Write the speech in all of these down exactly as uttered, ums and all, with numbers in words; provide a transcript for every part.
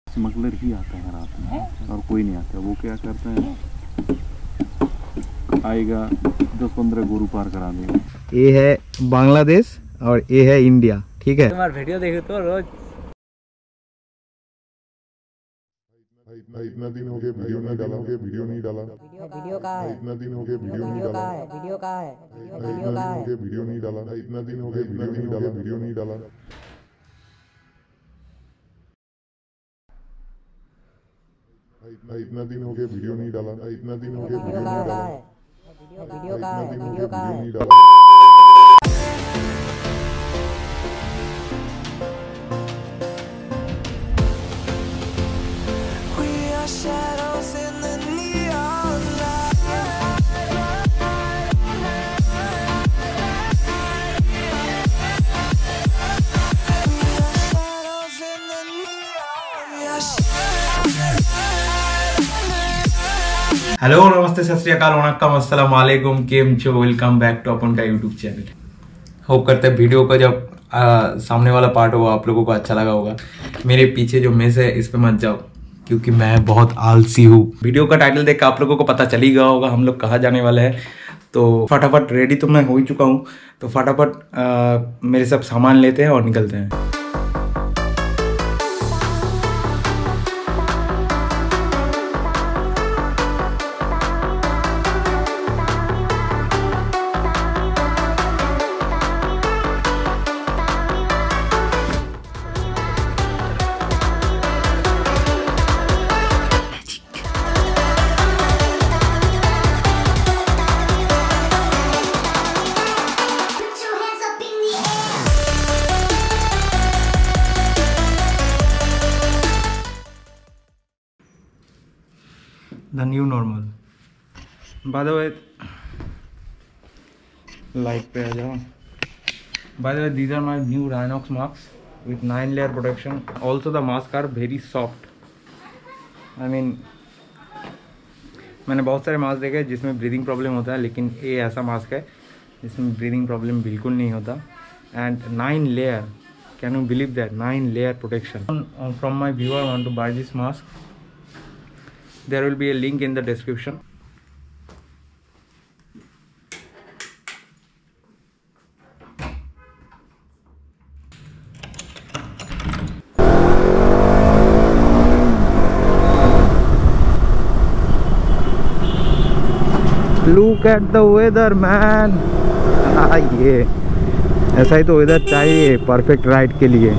Smuggler ही आता है रात में और कोई नहीं आता। वो क्या करता है, आएगा दस पंद्रह गोरू पार करा देगा। ये है बांग्लादेश और ये है इंडिया, ठीक है। तुम्हारा वीडियो देखे तो रोज इतना दिन हो गया वीडियो नहीं डाला वीडियो नहीं डाला वीडियो का है, इतना दिन हो गया वीडियो नहीं वीडियो का डाला है, वीडियो का है, वीडियो का है। वीडियो नहीं डाला इतना दिन हो गया इतना दिन हो गया वीडियो नहीं डाला इतना दिन हो गया वीडियो नहीं डाला इतना दिन हो गया वीडियो नहीं डाला वीडियो का है, वीडियो का है। नहीं डाला। हेलो नमस्ते सत श्री अकाल वणक्कम अस्सलाम वालेकुम केम छो वेलकम बैक टू अपन का यूट्यूब चैनल। होप करते हैं वीडियो का जब आ, सामने वाला पार्ट होगा आप लोगों को अच्छा लगा होगा। मेरे पीछे जो मेस है इस पे मत जाओ क्योंकि मैं बहुत आलसी हूँ। वीडियो का टाइटल देख के आप लोगों को पता चल ही गया होगा हम लोग कहाँ जाने वाले हैं। तो फटाफट रेडी तो मैं हो ही चुका हूँ, तो फटाफट मेरे सब सामान लेते हैं और निकलते हैं। The new normal. By the way, light पे आ जाओ। By the way, these are my new Rhinox masks with nine layer protection. Also the masks are very soft. I mean, मैंने बहुत सारे मास्क देखे जिसमें ब्रीदिंग प्रॉब्लम होता है, लेकिन ये ऐसा मास्क है जिसमें ब्रीदिंग प्रॉब्लम बिल्कुल नहीं होता। And nine layer, can you believe that, nine layer protection. From my viewer want to buy this mask, there will be a link in the description. Look at the weather man. हाँ ये ऐसा ही तो weather चाहिए perfect ride के लिए।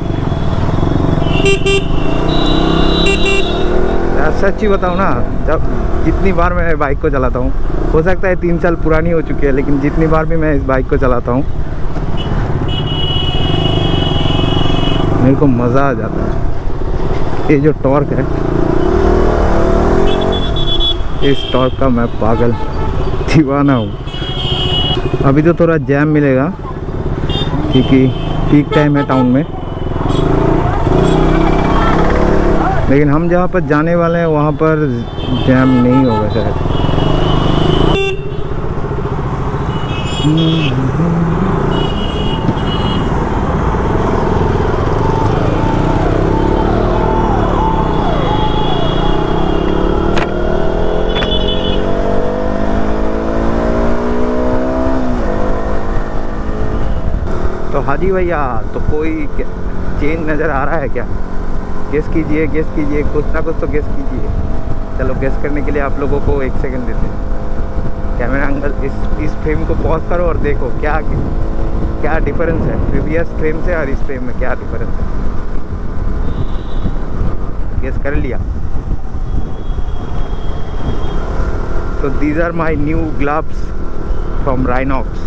सच्ची बताऊँ ना, जब जितनी बार मैं बाइक को चलाता हूँ, हो सकता है तीन साल पुरानी हो चुकी है, लेकिन जितनी बार भी मैं इस बाइक को चलाता हूँ मेरे को मज़ा आ जाता है। ये जो टॉर्क है, इस टॉर्क का मैं पागल दीवाना हूँ। अभी तो थोड़ा जैम मिलेगा क्योंकि पीक टाइम है टाउन में, लेकिन हम जहाँ पर जाने वाले हैं वहाँ पर जैम नहीं होगा शायद। तो हाजी भैया, तो कोई चेंज नज़र आ रहा है क्या? गेस कीजिए, गेस कीजिए, कुछ ना कुछ तो गेस कीजिए। चलो गेस करने के लिए आप लोगों को एक सेकंड देते हैं। कैमरा एंगल इस इस फ्रेम को पॉज करो और देखो क्या क्या डिफरेंस है प्रीवियस फ्रेम से और इस फ्रेम में क्या डिफरेंस है। गेस कर लिया? तो these are my new gloves from Rhinox.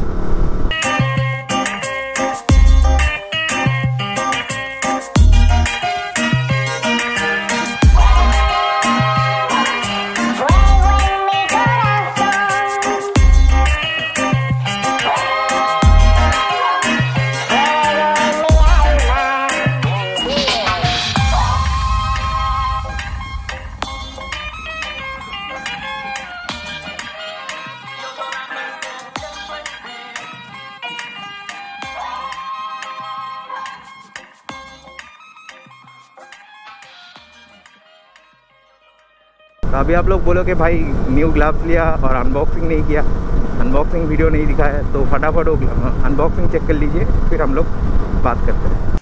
तो अभी आप लोग बोलो कि भाई न्यू ग्लव्स लिया और अनबॉक्सिंग नहीं किया, अनबॉक्सिंग वीडियो नहीं दिखाया, तो फटाफट वो अनबॉक्सिंग चेक कर लीजिए, फिर हम लोग बात करते हैं।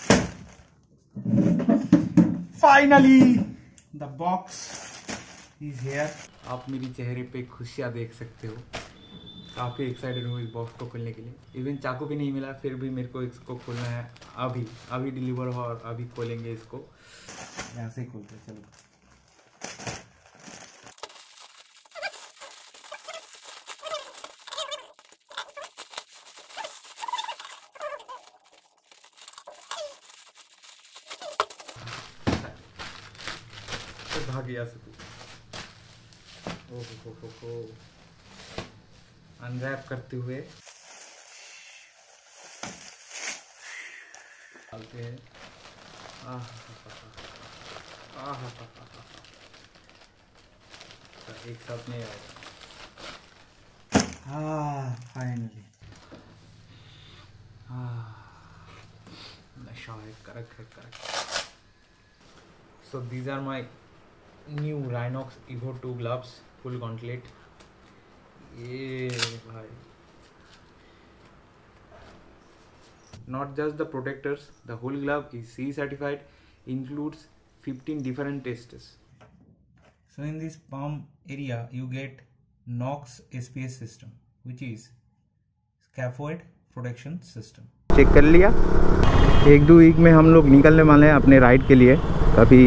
Finally the box is here. आप मेरी चेहरे पे खुशियाँ देख सकते हो। काफ़ी एक्साइटेड हूँ इस बॉक्स को खोलने के लिए। इवन चाकू भी नहीं मिला, फिर भी मेरे को इसको खोलना है। अभी अभी डिलीवर हो और अभी खोलेंगे इसको। यहाँ से खोलते हैं, चलो। भाग गया से तू। ओ हो हो हो। अनरैप करते हुए डालते हैं। आह आह एक साथ नहीं आएगा। हाँ फाइनली। हाँ नशा है, करक है करक। So these are my new Rhinox Evo two gloves, full gauntlet. ये भाई, not just the protectors, the whole glove is C E certified, includes fifteen different tests. So in this palm area you get Nox S P S system, which is scaphoid protection system. Check कर लिया। एक दो week में हम लोग निकलने वाले हैं अपने राइड के लिए कभी,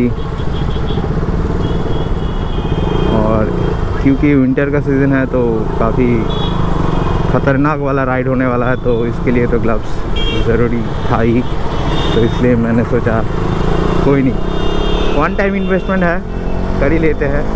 और क्योंकि विंटर का सीज़न है तो काफ़ी ख़तरनाक वाला राइड होने वाला है, तो इसके लिए तो ग्लव्स ज़रूरी था ही। तो इसलिए मैंने सोचा कोई नहीं, वन टाइम इन्वेस्टमेंट है, कर ही लेते हैं।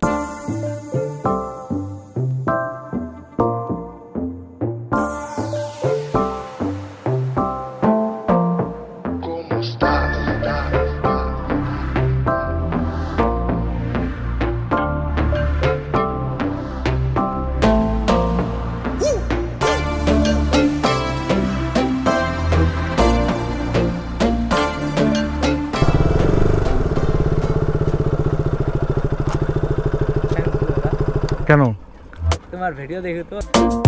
কেন তোমার ভিডিও দেখে তো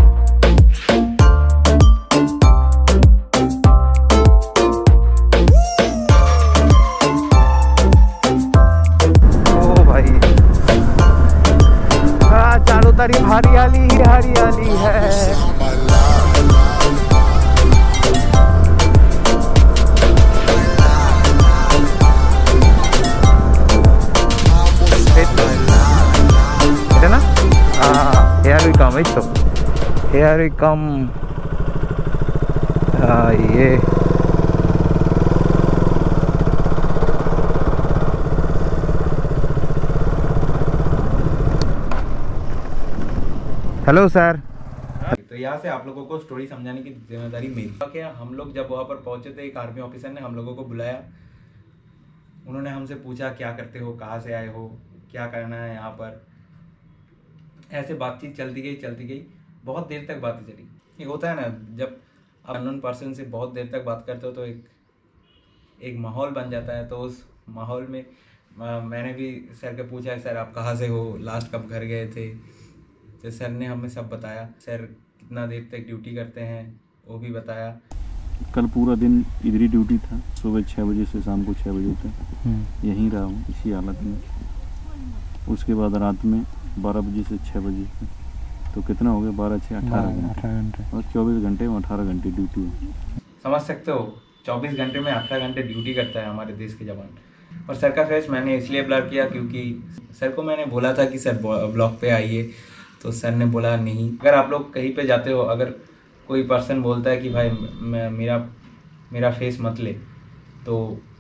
ओ भाई, हाँ चारों तरफ हरियाली ही हरियाली है। Here we come, it's so. Here we come. Ah, ये हेलो सर। तो यहाँ से आप लोगों को स्टोरी समझाने की जिम्मेदारी मेरी। क्या हम लोग जब वहाँ पर पहुँचे थे, एक आर्मी ऑफिसर ने हम लोगों को बुलाया। उन्होंने हमसे पूछा क्या करते हो, कहाँ से आए हो, क्या करना है यहाँ पर। ऐसे बातचीत चलती गई चलती गई बहुत देर तक बातें चली। ये होता है ना, जब आप अननोन पर्सन से बहुत देर तक बात करते हो तो एक एक माहौल बन जाता है। तो उस माहौल में आ, मैंने भी सर के पूछा है, सर आप कहाँ से हो, लास्ट कब घर गए थे। तो सर ने हमें सब बताया। सर कितना देर तक ड्यूटी करते हैं वो भी बताया। कल पूरा दिन इधर ही ड्यूटी था, सुबह छः बजे से शाम को छः बजे तक यहीं रहा हूँ इसी हालत में। उसके बाद रात में बारह बजे से छः बजे तक, तो कितना हो गया, बारह छः अठारह घंटे, और चौबीस घंटे में अठारह घंटे ड्यूटी है। समझ सकते हो, चौबीस घंटे में अठारह घंटे ड्यूटी करता है हमारे देश के जवान। और सर का फेस मैंने इसलिए ब्लर किया क्योंकि सर को मैंने बोला था कि सर ब्लॉग पे आइए, तो सर ने बोला नहीं। अगर आप लोग कहीं पे जाते हो, अगर कोई पर्सन बोलता है कि भाई मैं मेरा मेरा फेस मत ले, तो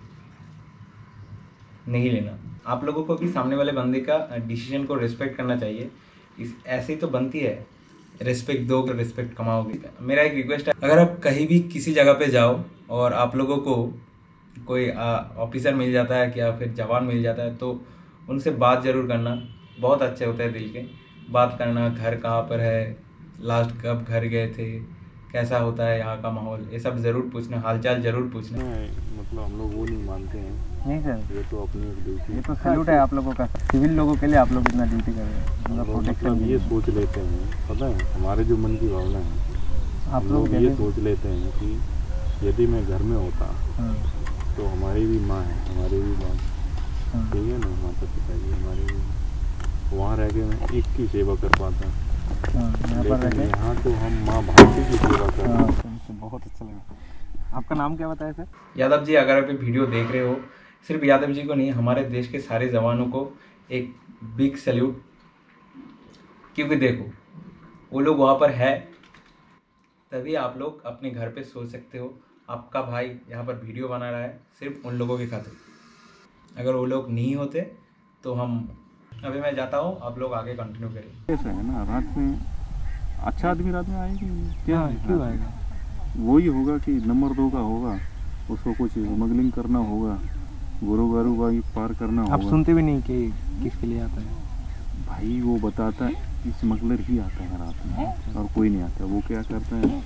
नहीं लेना। आप लोगों को भी सामने वाले बंदे का डिसीजन को रिस्पेक्ट करना चाहिए। इस ऐसे ही तो बनती है, रिस्पेक्ट दो, रिस्पेक्ट कमाओगे। मेरा एक रिक्वेस्ट है, अगर आप कहीं भी किसी जगह पे जाओ और आप लोगों को कोई ऑफिसर मिल जाता है या फिर जवान मिल जाता है, तो उनसे बात ज़रूर करना। बहुत अच्छे होते हैं दिल के। बात करना, घर कहाँ पर है, लास्ट कब घर गए थे, कैसा होता है यहाँ का माहौल, ये सब ज़रूर पूछना, हालचाल ज़रूर पूछना। मतलब हम लोग वो नहीं मानते हैं। नहीं सर, ये तो अपनी एक ड्यूटी, ये तो सैल्यूट है आप लोगों का, सिविल लोगों के लिए आप लोग इतना ड्यूटी कर रहे हैं। हम मतलब ये सोच लेते हैं, पता है हमारे जो मन की भावना है, आप हम लोग लोग ये सोच लेते हैं कि यदि मैं घर में होता तो हमारी भी माँ है, हमारी भी बाप, ठीक है ना, माता पिता जी हमारे भी, वहाँ रह के मैं एक की सेवा कर पाता, लेकिन यहाँ तो हम माँ भारती की सेवा कर रहे हैं। बहुत अच्छा लगा। आपका नाम क्या बताया सर? यादव जी, अगर आप ये वीडियो देख रहे हो, सिर्फ यादव जी को नहीं, हमारे देश के सारे जवानों को एक बिग सैल्यूट, क्योंकि देखो वो लोग वहाँ पर है, तभी आप लोग अपने घर पे सोच सकते हो आपका भाई यहाँ पर वीडियो बना रहा है सिर्फ उन लोगों के खातिर। अगर वो लोग नहीं होते तो हम, अभी मैं जाता हूँ, आप लोग आगे कंटिन्यू करें। ऐसा है ना, रात में अच्छा आदमी रात में आएगी क्या? हाँ, क्यों आएगा? वही होगा कि नंबर दो का होगा, उसको कुछ स्मगलिंग करना होगा, गुरु गारू बाई पार करना होगा। आप सुनते भी नहीं कि किसके लिए आता है? भाई वो बताता है स्मगलर ही आता है रात में, और कोई नहीं आता। वो क्या करता है,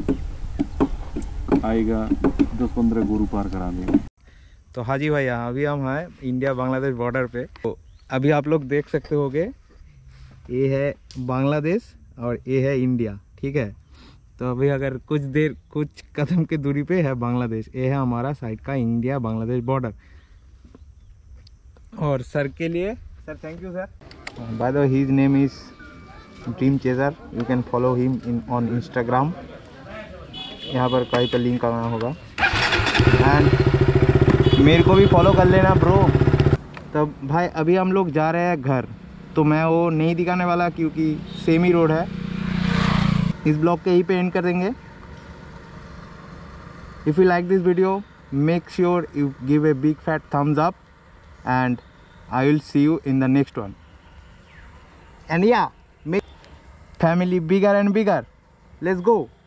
आएगा दस पंद्रह गुरु पार करा देगा। तो हाजी भाई, यहाँ अभी हम हैं इंडिया बांग्लादेश बॉर्डर पे। तो अभी आप लोग देख सकते होगे, ये है बांग्लादेश और ये है इंडिया, ठीक है। तो अभी अगर कुछ देर, कुछ कदम की दूरी पे है बांग्लादेश, ये है हमारा साइड का इंडिया बांग्लादेश बॉर्डर। और सर के लिए, sir thank you sir. By the way, his name is Dream Chaser, you can follow him in on Instagram. यहाँ पर कहीं पर लिंक करना होगा, एंड मेरे को भी फॉलो कर लेना ब्रो। तब भाई अभी हम लोग जा रहे हैं घर, तो मैं वो नहीं दिखाने वाला क्योंकि सेम ही रोड है। इस ब्लॉग के यहीं पे एंड कर देंगे। If you like this video, make sure you give a big fat thumbs up, and I will see you in the next one. And yeah, make family bigger and bigger. Let's go.